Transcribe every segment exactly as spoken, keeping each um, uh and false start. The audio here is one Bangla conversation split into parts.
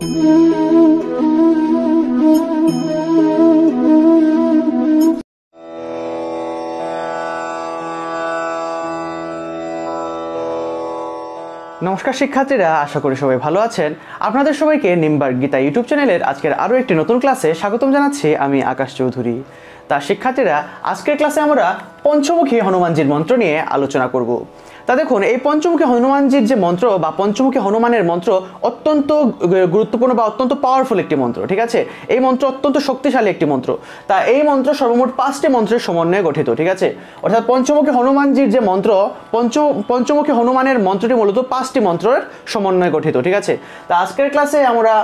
নমস্কার শিক্ষার্থীরা, আশা করি সবাই ভালো আছেন। আপনাদের সবাইকে নিমবার্গ গীতা ইউটিউব চ্যানেলের আজকের আরও একটি নতুন ক্লাসে স্বাগতম জানাচ্ছি। আমি আকাশ চৌধুরী। তা শিক্ষার্থীরা, আজকের ক্লাসে আমরা পঞ্চমুখী হনুমানজির মন্ত্র নিয়ে আলোচনা করব। তা দেখুন, এই পঞ্চমুখী হনুমানজির যে মন্ত্র বা পঞ্চমুখী হনুমানের মন্ত্র অত্যন্ত গুরুত্বপূর্ণ বা অত্যন্ত পাওয়ারফুল একটি মন্ত্র, ঠিক আছে। এই মন্ত্র অত্যন্ত শক্তিশালী একটি মন্ত্র। তা এই মন্ত্র সর্বমোট পাঁচটি মন্ত্রের সমন্বয়ে গঠিত, ঠিক আছে। অর্থাৎ পঞ্চমুখী হনুমানজির যে মন্ত্র, পঞ্চ পঞ্চমুখী হনুমানের মন্ত্রটি মূলত পাঁচটি মন্ত্রের সমন্বয়ে গঠিত, ঠিক আছে। তা আজকের ক্লাসে আমরা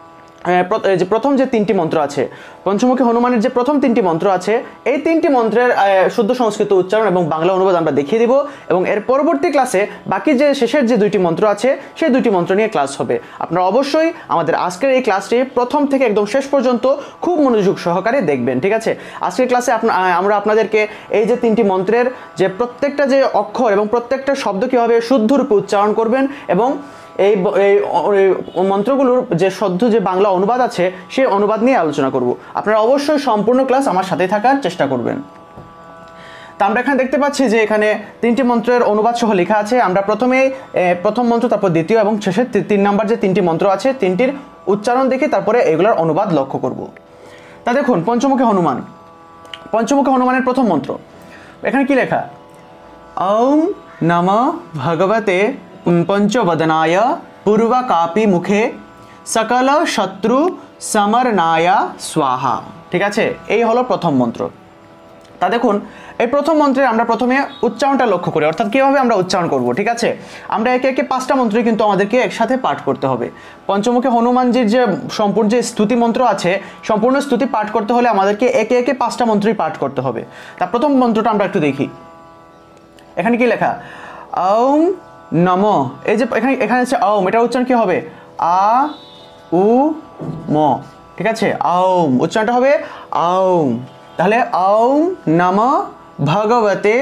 যে প্রথম যে তিনটি মন্ত্র আছে, পঞ্চমুখী হনুমানের যে প্রথম তিনটি মন্ত্র আছে, এই তিনটি মন্ত্রের শুদ্ধ সংস্কৃত উচ্চারণ এবং বাংলা অনুবাদ আমরা দেখিয়ে দিব, এবং এর পরবর্তী ক্লাসে বাকি যে শেষের যে দুইটি মন্ত্র আছে সেই দুইটি মন্ত্র নিয়ে ক্লাস হবে। আপনারা অবশ্যই আমাদের আজকের এই ক্লাসটি প্রথম থেকে একদম শেষ পর্যন্ত খুব মনোযোগ সহকারে দেখবেন, ঠিক আছে। আজকের ক্লাসে আমরা আপনাদেরকে এই যে তিনটি মন্ত্রের যে প্রত্যেকটা যে অক্ষর এবং প্রত্যেকটা শব্দ কীভাবে শুদ্ধ রূপে উচ্চারণ করবেন এবং এই মন্ত্রগুলোর যে শুদ্ধ যে বাংলা অনুবাদ আছে সেই অনুবাদ নিয়ে আলোচনা করব। আপনারা অবশ্যই সম্পূর্ণ ক্লাস আমার সাথে থাকার চেষ্টা করবেন। তা আমরা এখানে দেখতে পাচ্ছি যে এখানে তিনটি মন্ত্রের অনুবাদ সহ লেখা আছে। আমরা প্রথমেই প্রথম মন্ত্র, তারপর দ্বিতীয় এবং শেষের তিন নাম্বার যে তিনটি মন্ত্র আছে তিনটির উচ্চারণ দেখে তারপরে এগুলোর অনুবাদ লক্ষ্য করব। তা দেখুন, পঞ্চমুখী হনুমান, পঞ্চমুখী হনুমানের প্রথম মন্ত্র এখানে কি লেখা? ওম নমঃ ভগবতে পঞ্চবদনায় পূর্বকাপি মুখে সকল শত্রু সমরনায় স্বাহা, ঠিক আছে। এই হলো প্রথম মন্ত্র। তা দেখুন, এই প্রথম মন্ত্রে আমরা প্রথমে উচ্চারণটা লক্ষ্য করি, অর্থাৎ কীভাবে আমরা উচ্চারণ করব, ঠিক আছে। আমরা একে একে পাঁচটা মন্ত্র কিন্তু আমাদেরকে একসাথে পাঠ করতে হবে। পঞ্চমুখী হনুমানজির যে সম্পূর্ণ যে স্তুতি মন্ত্র আছে, সম্পূর্ণ স্তুতি পাঠ করতে হলে আমাদেরকে একে একে পাঁচটা মন্ত্রই পাঠ করতে হবে। তা প্রথম মন্ত্রটা আমরা একটু দেখি। এখানে কি লেখা? ওম নমঃ। এই যে এখানে এখানে আছে ওম, এটা উচ্চারণ কি হবে? আ উ ম, ঠিক আছে। ওম উচ্চারণটা হবে ওম। তাহলে ওম নমঃ ভগবতে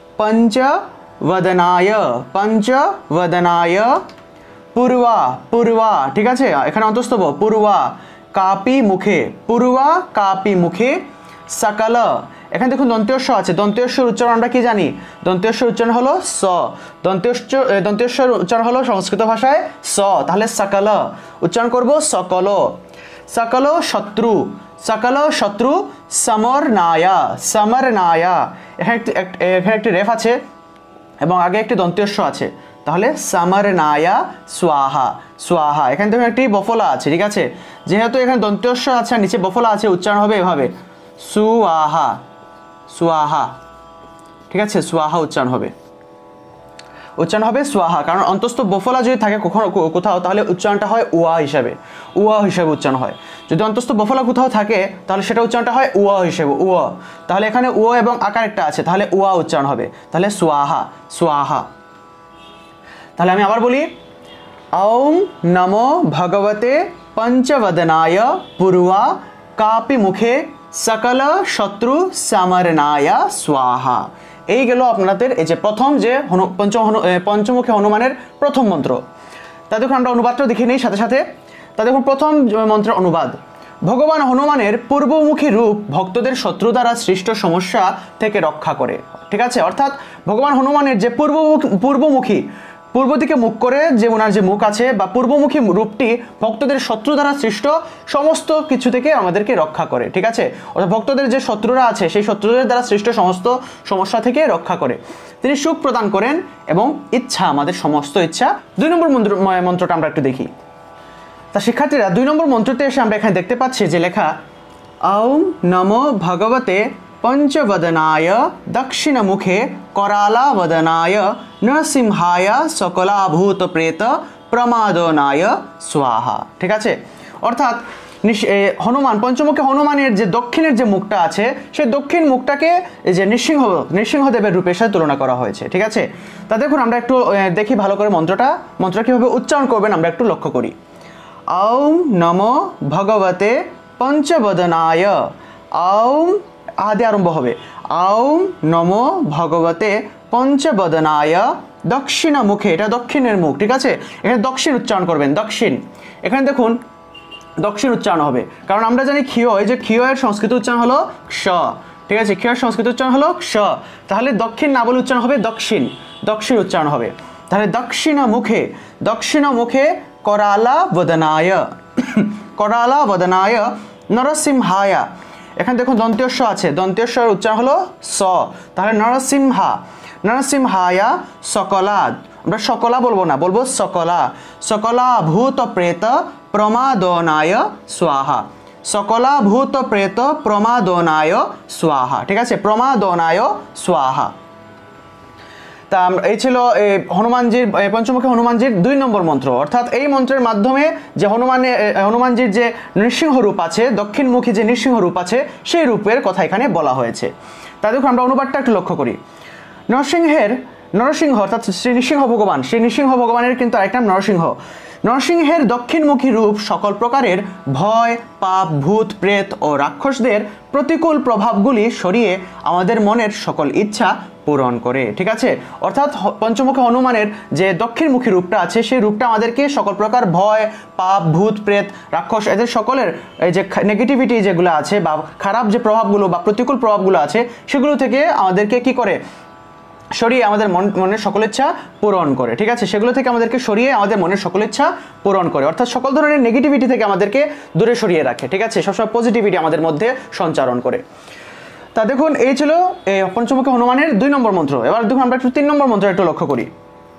পঞ্চবদনায়, পঞ্চবদনায় পূর্বা, পূর্বা, ঠিক আছে। এখানে অন্তস্তব পূর্বা কাপি মুখে, পূর্বা কাপি মুখে সকল। এখানে দেখুন দন্ত্যস্ব আছে, দন্ত্যস্বর উচ্চারণ আমরা কি জানি? দন্ত্যস্বর উচ্চারণ হলো স, দন্ত্যস্ব দন্ত্যস্বর উচ্চারণ হলো সংস্কৃত ভাষায় স। তাহলে সকল উচ্চারণ করব সকল। সকল শত্রু, সকল শত্রু সমরনায়া, সমরনায়া। এখানে একটি এখানে একটি রেফ আছে এবং আগে একটি দন্ত্যস্ব আছে, তাহলে সমরনায়া স্বাহা, স্বাহা। এখানে দেখুন একটি বফলা আছে, ঠিক আছে। যেহেতু এখানে দন্ত্যস্ব আছে আর নিচে বফলা আছে, উচ্চারণ হবে এভাবে সুয়াহা, সুয়াহা, ঠিক আছে। সুয়াহা উচ্চারণ হবে, উচ্চারণ হবে সুয়াহা, কারণ অন্তস্থ বফলা যদি থাকে কখনো কোথাও তাহলে উচ্চারণটা হয় উয়া হিসাবে, উয়া হিসাবে উচ্চারণ হয়। যদি অন্তস্থ বফলা কোথাও থাকে তাহলে সেটা উচ্চারণটা হয় উয়া হিসেবে, উয়া। তাহলে এখানে উ এবং আকার একটা আছে, তাহলে উয়া উচ্চারণ হবে, তাহলে সুয়াহা, সুয়াহা। তাহলে আমি আবার বলি, ওম নমো ভগবতে পঞ্চবদনায় পূর্বা কাপি মুখে সকল শত্রু সমরনায় স্বাহা। এই গেল আপনাদের এই যে প্রথম যে হনু পঞ্চ হনু পঞ্চমুখী হনুমানের প্রথম মন্ত্র। তা দেখুন আমরা অনুবাদটা দেখে নিই সাথে সাথে। তা দেখুন প্রথম মন্ত্রের অনুবাদ। ভগবান হনুমানের পূর্বমুখী রূপ ভক্তদের শত্রু দ্বারা সৃষ্ট সমস্যা থেকে রক্ষা করে, ঠিক আছে। অর্থাৎ ভগবান হনুমানের যে পূর্বমুখী পূর্বমুখী পূর্ব দিকে মুখ করে যে ওনার যে মুখ আছে বা পূর্বমুখী রূপটি ভক্তদের শত্রু দ্বারা সৃষ্ট সমস্ত কিছু থেকে আমাদেরকে রক্ষা করে, ঠিক আছে। অর্থাৎ ভক্তদের যে শত্রুরা আছে সেই শত্রুদের দ্বারা সৃষ্ট সমস্ত সমস্যা থেকে রক্ষা করে, তিনি সুখ প্রদান করেন এবং ইচ্ছা, আমাদের সমস্ত ইচ্ছা। দুই নম্বর মন্ত্র মন্ত্রটা আমরা একটু দেখি। তা শিক্ষার্থীরা, দুই নম্বর মন্ত্রতে এসে আমরা এখানে দেখতে পাচ্ছি যে লেখা ওম নমো ভগবতে পঞ্চবদনায় দক্ষিণ মুখে कराला वदनाय नरसिंहाय सकलाभूत प्रेत प्रमादनाय स्वाहा। ठीक আছে, অর্থাৎ হনুমান পঞ্চমুখী হনুমানের যে দক্ষিণের যে মুখটা আছে সেই দক্ষিণ মুখটাকে যে নৃসিংহ নৃসিংহদেবের রূপের সাথে তুলনা করা হয়েছে। ঠিক আছে, তা দেখুন আমরা একটু দেখি ভালো করে মন্ত্রটা মন্ত্রটা কীভাবে উচ্চারণ করবেন আমরা একটু লক্ষ্য করি। ওম নমো ভগবতে পঞ্চবদনায়। ওম আদি আরম্ভ হবে ওম নমো ভগবতে পঞ্চবদনায় দক্ষিণ মুখে, এটা দক্ষিণের মুখ। ঠিক আছে, এখানে দক্ষিণ উচ্চারণ করবেন, দক্ষিণ। এখানে দেখুন দক্ষিণ উচ্চারণ হবে, কারণ আমরা জানি ক্ষীয়, এই যে ক্ষীয় এর সংস্কৃত উচ্চারণ হলো ক্ষ, ঠিক আছে, ক্ষীয় এর সংস্কৃত উচ্চারণ হলো ক্ষ, তাহলে দক্ষিণ না বলে উচ্চারণ হবে দক্ষিণ, দক্ষিণ উচ্চারণ হবে। তাহলে দক্ষিণ মুখে, দক্ষিণ মুখে कराला वदनाय कराला वदनाय नरसिंहाय, এখানে দেখুন দন্ত্যস্ব আছে, দন্ত্যস্বর উচ্চারণ হলো স, তাহলে নরসিংহা, নরসিংহায়া সকলা, আমরা সকলা বলবো না, বলবো সকলা, সকলা ভূত প্রেত প্রমাদনায় স্বাহা, সকলা ভূত প্রেত প্রমাদনায় স্বাহা, ঠিক আছে, প্রমাদনায় স্বাহা। তা এই ছিল হনুমানজির পঞ্চমুখী হনুমানজির দুই নম্বর মন্ত্র, অর্থাৎ এই মন্ত্রের মাধ্যমে যে হনুমানের হনুমানজির যে নৃসিংহ রূপ আছে, দক্ষিণমুখী যে নৃসিংহ রূপ আছে সেই রূপের কথা এখানে বলা হয়েছে। তা দেখুন আমরা অনুবাদটা একটু লক্ষ্য করি। নরসিংহের নরসিংহ অর্থাৎ শ্রী নৃসিংহ ভগবান, শ্রী নৃসিংহ ভগবানের কিন্তু আরেকটা নাম নরসিংহ। নরসিংহের দক্ষিণমুখী রূপ সকল প্রকারের ভয়, পাপ, ভূত, প্রেত ও রাক্ষসদের প্রতিকূল প্রভাবগুলি সরিয়ে আমাদের মনের সকল ইচ্ছা পূরণ করে, ঠিক আছে। অর্থাৎ পঞ্চমুখী হনুমানের যে দক্ষিণমুখী রূপটা আছে সেই রূপটা আমাদেরকে সকল প্রকার ভয়, পাপ, ভূত, প্রেত, রাক্ষস এদের সকলের এই যে নেগেটিভিটি যেগুলো আছে বা খারাপ যে প্রভাবগুলো বা প্রতিকূল প্রভাবগুলো আছে সেগুলো থেকে আমাদেরকে কি করে সরিয়ে আমাদের মন মনের সকল ইচ্ছা পূরণ করে, ঠিক আছে, সেগুলো থেকে আমাদেরকে সরিয়ে আমাদের মনের সকল ইচ্ছা পূরণ করে, অর্থাৎ সকল ধরনের নেগেটিভিটি থেকে আমাদেরকে দূরে সরিয়ে রাখে, ঠিক আছে, সবসময় পজিটিভিটি আমাদের মধ্যে সঞ্চারণ করে। তা দেখুন এই ছিল এই পঞ্চমুখী হনুমানের দুই নম্বর মন্ত্র। এবার দেখুন আমরা একটু তিন নম্বর মন্ত্র একটু লক্ষ্য করি।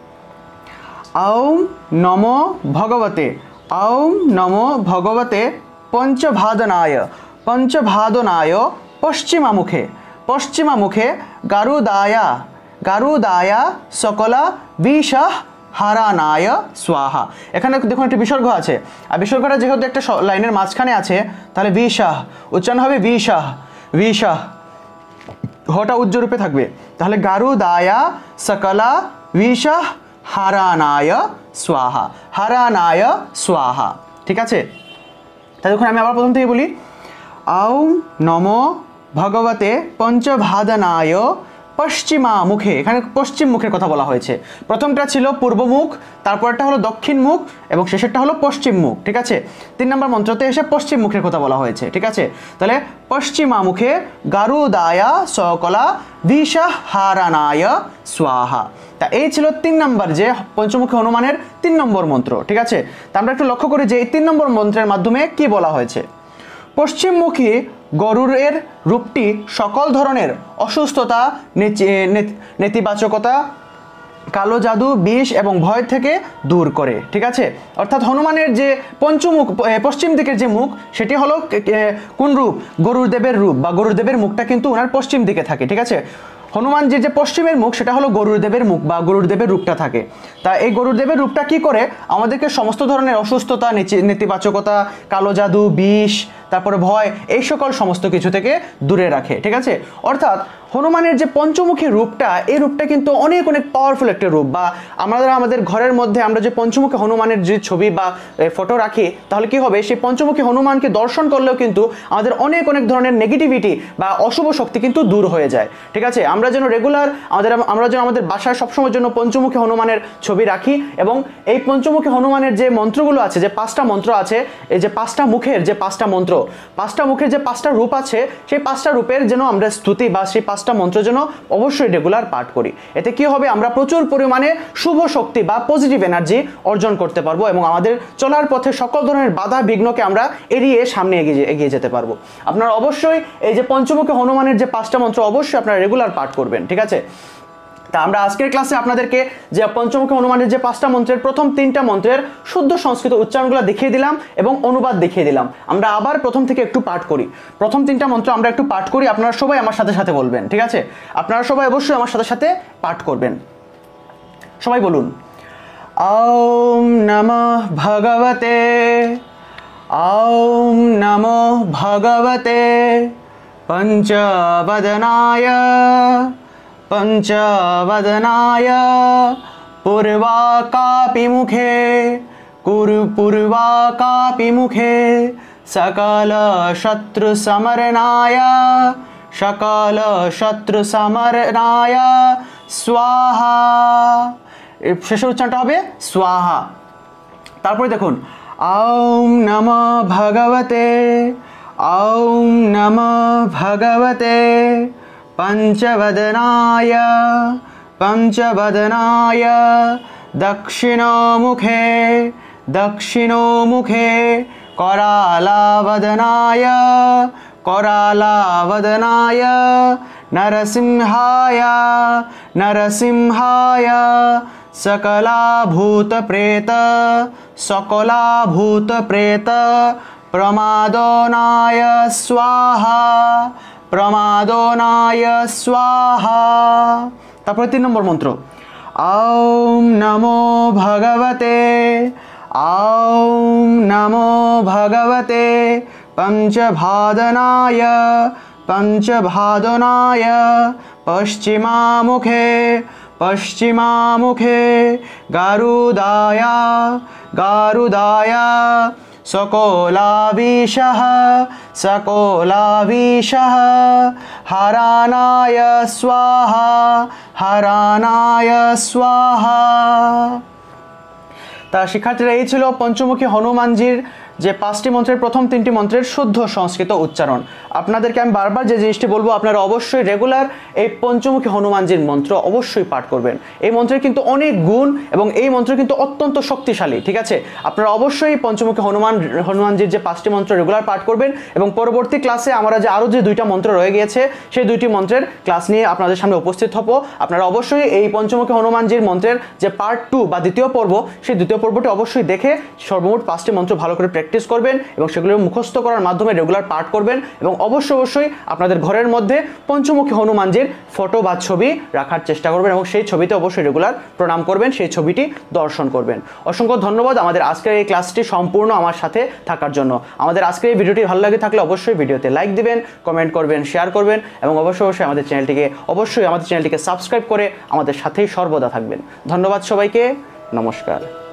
ঔম নমো ভগবতে, ঔম নমো ভগবতে পঞ্চভাদনায়, পঞ্চভাদনায় পশ্চিমামুখে, পশ্চিমামুখে গারুদায়া, গারুদায়া সকলা বিশাহ হারানায় স্বাহা। এখানে দেখুন একটি বিসর্গ আছে, আর বিসর্গটা যেহেতু একটা লাইনের মাঝখানে আছে তাহলে বিশাহ উচ্চারণ হবে বিশাহ, বিশাহ, হটা উজ্জ্ব রূপে থাকবে, তাহলে গারুদায়া সকলা বিশাহ হারানায় স্বাহা, হারানায় স্বাহা, ঠিক আছে। তাই দেখুন আমি আবার প্রথম থেকে বলি। ঔম নমো ভগবতে পঞ্চভাদনায় পশ্চিমা মুখে, এখানে পশ্চিম মুখের কথা বলা হয়েছে। প্রথমটা ছিল পূর্ব মুখ, তারপরটা হলো দক্ষিণ মুখ এবং শেষেরটা হলো পশ্চিম মুখ, ঠিক আছে। তিন নম্বর মন্ত্রতে এসে পশ্চিম মুখের কথা বলা হয়েছে, ঠিক আছে। তাহলে পশ্চিমা মুখে গারুদায়া সকলা বিশাহ হারানায় স্বাহা। তা এই ছিল তিন নম্বর যে পঞ্চমুখী হনুমানের তিন নম্বর মন্ত্র, ঠিক আছে। তা আমরা একটু লক্ষ্য করি যে এই তিন নম্বর মন্ত্রের মাধ্যমে কি বলা হয়েছে। পশ্চিমমুখী গরুরের রূপটি সকল ধরনের অসুস্থতা, নেতিবাচকতা, কালো জাদু, বিষ এবং ভয় থেকে দূর করে, ঠিক আছে। অর্থাৎ হনুমানের যে পঞ্চমুখ পশ্চিম দিকের যে মুখ সেটি হলো কোন রূপ, গরুরদেবের রূপ বা গরুরদেবের মুখটা কিন্তু ওনার পশ্চিম দিকে থাকে, ঠিক আছে। হনুমানজির যে পশ্চিমের মুখ সেটা হলো গরুরদেবের মুখ বা গরুরদেবের রূপটা থাকে। তা এই গরুরদেবের রূপটা কি করে আমাদেরকে সমস্ত ধরনের অসুস্থতা, নেতিবাচকতা, কালো জাদু, বিষ, তারপরে ভয়, এই সকল সমস্ত কিছু থেকে দূরে রাখে, ঠিক আছে। অর্থাৎ হনুমানের যে পঞ্চমুখী রূপটা, এই রূপটা কিন্তু অনেক অনেক পাওয়ারফুল একটা রূপ। বা আমরা আমাদের ঘরের মধ্যে আমরা যে পঞ্চমুখী হনুমানের যে ছবি বা ফটো রাখি তাহলে কি হবে, সেই পঞ্চমুখী হনুমানকে দর্শন করলেও কিন্তু আমাদের অনেক অনেক ধরনের নেগেটিভিটি বা অশুভ শক্তি কিন্তু দূর হয়ে যায়, ঠিক আছে। আমরা যেন রেগুলার আমাদের আমরা যেন আমাদের বাসায় সবসময়ের জন্য পঞ্চমুখী হনুমানের ছবি রাখি এবং এই পঞ্চমুখী হনুমানের যে মন্ত্রগুলো আছে, যে পাঁচটা মন্ত্র আছে, এই যে পাঁচটা মুখের যে পাঁচটা মন্ত্র, পাঁচটা মুখের যে পাঁচটা রূপ আছে সেই পাঁচটা রূপের যেন আমরা স্তুতি বা সেই পাঁচটা মন্ত্র যেন অবশ্যই রেগুলার পাঠ করি। এতে কি হবে, আমরা প্রচুর পরিমাণে শুভ শক্তি বা পজিটিভ এনার্জি অর্জন করতে পারবো এবং আমাদের চলার পথে সকল ধরনের বাধা বিঘ্নকে আমরা এড়িয়ে সামনে এগিয়ে এগিয়ে যেতে পারবো। আপনারা অবশ্যই এই যে পঞ্চমুখী হনুমানের যে পাঁচটা মন্ত্র অবশ্যই আপনারা রেগুলার পাঠ করবেন, ঠিক আছে। তা আমরা আজকের ক্লাসে আপনাদেরকে যে পঞ্চমুখী হনুমানের যে পাঁচটা মন্ত্রের প্রথম তিনটা মন্ত্রের শুদ্ধ সংস্কৃত উচ্চারণগুলো দেখিয়ে দিলাম এবং অনুবাদ দেখিয়ে দিলাম। আমরা আবার প্রথম থেকে একটু পাঠ করি, প্রথম তিনটা মন্ত্র আমরা একটু পাঠ করি, আপনারা সবাই আমার সাথে সাথে বলবেন, ঠিক আছে। আপনারা সবাই অবশ্যই আমার সাথে সাথে পাঠ করবেন। সবাই বলুন। ঔম নমঃ ভগবতে, ঔম নমঃ ভগবতে পঞ্চবদনায়, পঞ্চবদনায় পূর্বাকাপি মুখে, কুরু পূর্বাকাপি মুখে সকল শত্রু সমরনায়, সকল শত্রু সমরনায় স্বাহা। শেষের উচ্চারণটা হবে স্বাহা। তারপরে দেখুন ॐ नमो भगवते ॐ नमो भगवते पंचवदनाय पंचवदनाय दक्षिणोमुखे दक्षिणोमुखे करालावदनाय करालावदनाय नरसिंहाय नरसिंहाय सकलाभूतप्रेत सकलाभूतप्रेत प्रमादोनाय स्वाहा प्रमादोनाय स्वाहा। तारपर तीन नम्बर मंत्र ॐ नमो भगवते ॐ नमो भगवते पंचभादनाय पंचभादनाय पश्चिमामुखे पश्चिमामुखे गारुदाय गारुदाय सकोलाविशः सकोलाविशः हरानाय स्वाहा हरानाय स्वाहा। তা শিক্ষার্থীরা এই ছিল পঞ্চমুখী হনুমানজির যে পাঁচটি মন্ত্রের প্রথম তিনটি মন্ত্রের শুদ্ধ সংস্কৃত উচ্চারণ। আপনাদেরকে আমি বারবার যে জিনিসটি বলবো, আপনারা অবশ্যই রেগুলার এই পঞ্চমুখী হনুমানজির মন্ত্র অবশ্যই পাঠ করবেন। এই মন্ত্রের কিন্তু অনেক গুণ এবং এই মন্ত্র কিন্তু অত্যন্ত শক্তিশালী, ঠিক আছে? আপনারা অবশ্যই পঞ্চমুখী হনুমান হনুমানজির যে পাঁচটি মন্ত্র রেগুলার পাঠ করবেন এবং পরবর্তী ক্লাসে আমরা যে আরও যে দুইটা মন্ত্র রয়ে গিয়েছে সেই দুইটি মন্ত্রের ক্লাস নিয়ে আপনাদের সামনে উপস্থিত হব। আপনারা অবশ্যই এই পঞ্চমুখী হনুমানজির মন্ত্রের যে পার্ট টু বা দ্বিতীয় পর্ব, সেই দ্বিতীয় পর্বটি অবশ্যই দেখে সর্বমোট পাঁচটি মন্ত্র ভালো করে প্র্যাকটিস করবেন এবং সেগুলো মুখস্থ করার মাধ্যমে রেগুলার পাঠ করবেন এবং অবশ্যই অবশ্যই আপনাদের ঘরের মধ্যে পঞ্চমুখী হনুমানজির ফটো বা ছবি রাখার চেষ্টা করবেন এবং সেই ছবিতে অবশ্যই রেগুলার প্রণাম করবেন, সেই ছবিটি দর্শন করবেন। অসংখ্য ধন্যবাদ আমাদের আজকের এই ক্লাসটি সম্পূর্ণ আমার সাথে থাকার জন্য। আমাদের আজকের এই ভিডিওটি ভালো লাগে থাকলে অবশ্যই ভিডিওতে লাইক দিবেন, কমেন্ট করবেন, শেয়ার করবেন এবং অবশ্যই অবশ্যই আমাদের চ্যানেলটিকে অবশ্যই আমাদের চ্যানেলটিকে সাবস্ক্রাইব করে আমাদের সাথেই সর্বদা থাকবেন। ধন্যবাদ সবাইকে, নমস্কার।